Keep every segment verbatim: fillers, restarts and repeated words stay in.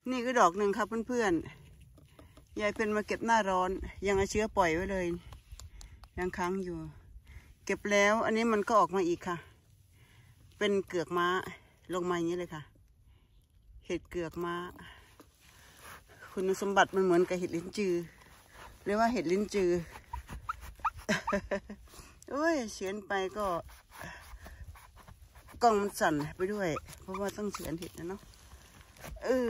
นี่ก็ดอกหนึ่งครับเพื่อนๆยายเป็นมาเก็บหน้าร้อนยังเอาเชื้อปล่อยไว้เลยยังค้างอยู่เก็บแล้วอันนี้มันก็ออกมาอีกค่ะเป็นเกือกม้าลงมาอย่างนี้เลยค่ะเห็ดเกือกม้าคุณสมบัติมันเหมือนกับเห็ดลิ้นจือเรียกว่าเห็ดลิ้นจือโอ้ยเฉือนไปก็กล้องมันสั่นไปด้วยเพราะว่าต้องเฉือนเห็ดนะเนาะเออ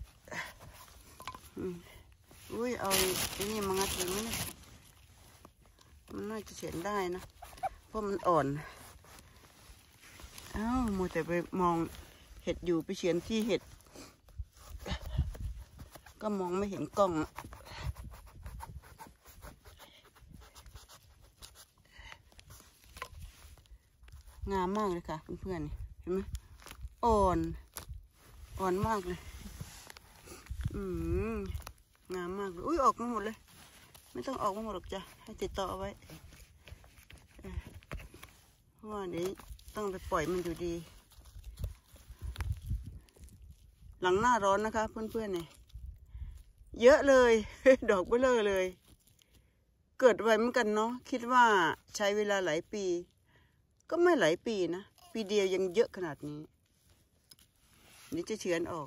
อุ้ยเอาไอ้นี่มางัดถึงไหมเนี่ยมันน่าจะเฉือนได้นะเพราะมันอ่อนอ้าวมัวแต่ไปมองเห็ดอยู่ไปเฉือนที่เห็ดก็มองไม่เห็นกล้องงามมากเลยค่ะเพื่อนๆเห็นไหมอ่อนอ่อนมากเลยอืมงามมากเลยอุ้ยออกมาหมดเลยไม่ต้องออกมาหมดหรอกจ้ะให้ติดต่อเอาไว้เพราะว่าเดี๋ยวต้องไปปล่อยมันอยู่ดีหลังหน้าร้อนนะคะเพื่อนๆเนี่ยเยอะเลย ดอกเบ้อเร่อเลยเกิดไวเหมือนกันเนาะคิดว่าใช้เวลาหลายปีก็ไม่หลายปีนะปีเดียวยังเยอะขนาดนี้นี่จะเฉือนออก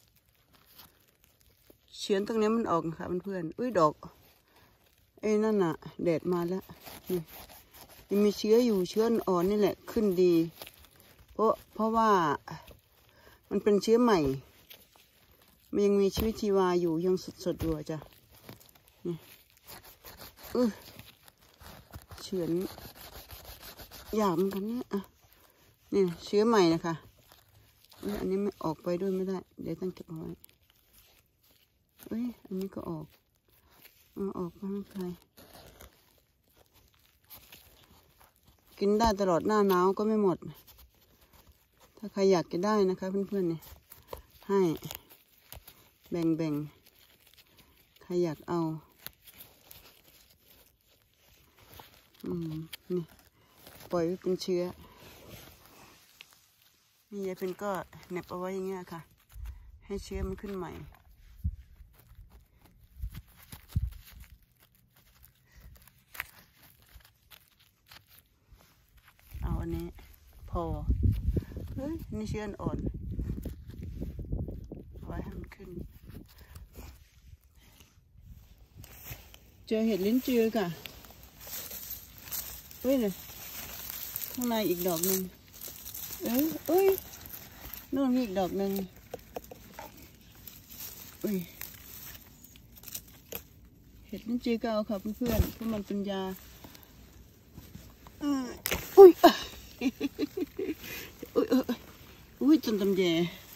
เฉือนตรงนี้มันออกค่ะเพื่อนๆอุ้ยดอกไอ้นั่นน่ะแดดมาแล้วนี่ยังมีเชื้ออยู่เชื้ออ่อนนี่แหละขึ้นดีเพราะเพราะว่ามันเป็นเชื้อใหม่มันยังมีชีวิตชีวาอยู่ยังสดๆอยู่จ้ะนี่อือเฉือนหยาบเหมือนกันเนี่ยอ่ะนี่เชื้อใหม่นะคะอันนี้ไม่ออกไปด้วยไม่ได้เดี๋ยวต้องเก็บเอาไว้เอ้ยอันนี้ก็ออกเอาออกไม่เป็นไรกินได้ตลอดหน้าหนาวก็ไม่หมดถ้าใครอยากจะได้นะคะเพื่อนๆเนี่ยให้แบ่งๆใครอยากเอาอืมนี่ปล่อยไว้เป็นเชื้อนี่ยายเป็นก็เน็บเอาไว้อย่างเงี้ยค่ะให้เชื้อมันขึ้นใหม่เอาอันนี้พอเฮ้ยนี่เชื้ออ่อนไว้ให้มันขึ้นเจอเห็ดลิ้นจือค่ะเฮ้ยเลยข้างในอีกดอกหนึ่งเอ้ยเอ้ยนู่นมีอีกดอกหนึ่งอุ้ยเห็ดลิ้นจือก็เอาค่ะเพื่อนๆเพราะมันเป็นยาอุ้ยอุ้ยอุ้ยจนตำแย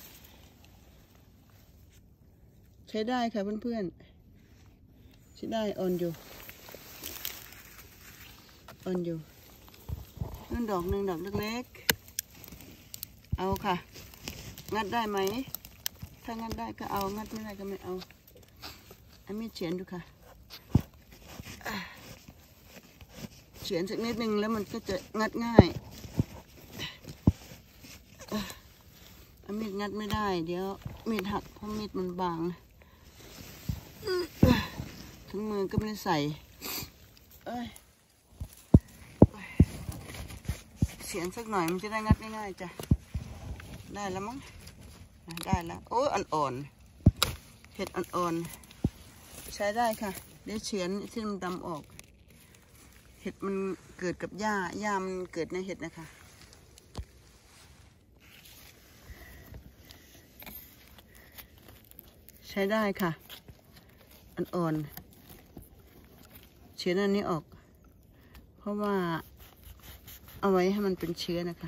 ใช้ได้ค่ะเพื่อนๆใช้ได้อ่อนอยู่อ่อนอยู่นั่นดอกหนึ่งดอกเล็กๆเอาค่ะงัดได้ไหมถ้างัดได้ก็เอางัดไม่ได้ก็ไม่เอาอันนี้เฉือนดูค่ะเฉือนสักนิดนึงแล้วมันก็จะงัดง่ายอันมีดงัดไม่ได้เดี๋ยวมีดหักเพราะมีดมันบางถึงมือก็ไม่ได้ใส่เอ้ยเสียงสักหน่อยมันจะได้งัดง่ายๆจ้ะได้แล้วมั้งได้แล้วโอ้ยอ่อนๆเห็ดอ่อนๆใช้ได้ค่ะเดี๋ยวเฉือนที่มันดำออกเห็ดมันเกิดกับหญ้าหญ้ามันเกิดในเห็ดนะคะใช้ได้ค่ะอ่อนๆเฉือนอันนี้ออกเพราะว่าเอาไว้ให้มันเป็นเชื้อนะคะ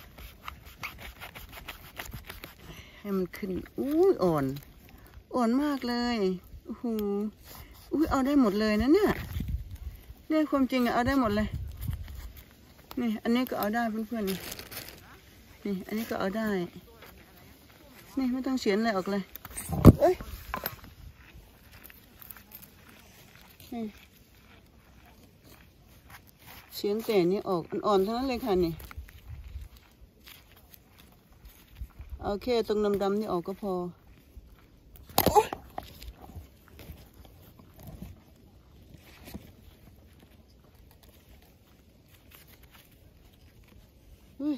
ให้มันขึ้นอุ้ยอ่อนอ่อนมากเลยโอ้โหอุ้ยเอาได้หมดเลยนะเนี่ยเนี่ยความจริงเอาได้หมดเลยนี่อันนี้ก็เอาได้เพื่อนๆนี่นี่อันนี้ก็เอาได้นี่ไม่ต้องเฉือนอะไรออกเลยเอ้ยเฉือนแต่นี่ออกอ่อนๆทั้งนั้นเลยค่ะนี่เอาแค่ตรงดำๆนี่ออกก็พออุ้ย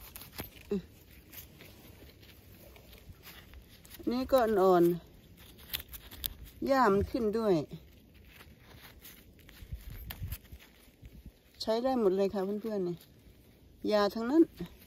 นี่ก็อ่อนๆหญ้ามันขึ้นด้วยใช้ได้หมดเลยค่ะเพื่อนๆเนี่ยยาทั้งนั้น